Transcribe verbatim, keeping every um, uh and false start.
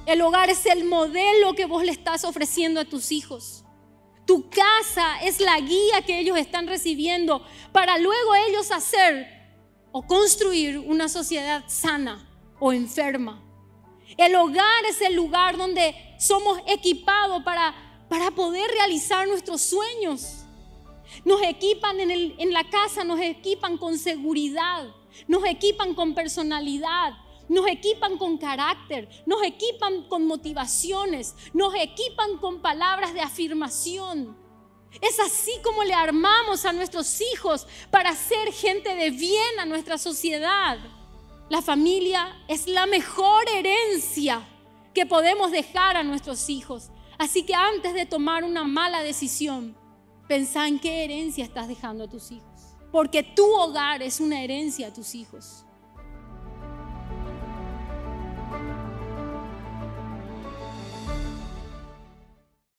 El hogar es el modelo que vos le estás ofreciendo a tus hijos. Tu casa es la guía que ellos están recibiendo para luego ellos hacer o construir una sociedad sana o enferma. El hogar es el lugar donde somos equipados para, para poder realizar nuestros sueños. Nos equipan en, el, en la casa, nos equipan con seguridad, nos equipan con personalidad, nos equipan con carácter, nos equipan con motivaciones, nos equipan con palabras de afirmación. Es así como le armamos a nuestros hijos para ser gente de bien a nuestra sociedad. La familia es la mejor herencia que podemos dejar a nuestros hijos. Así que antes de tomar una mala decisión, pensá en qué herencia estás dejando a tus hijos. Porque tu hogar es una herencia a tus hijos.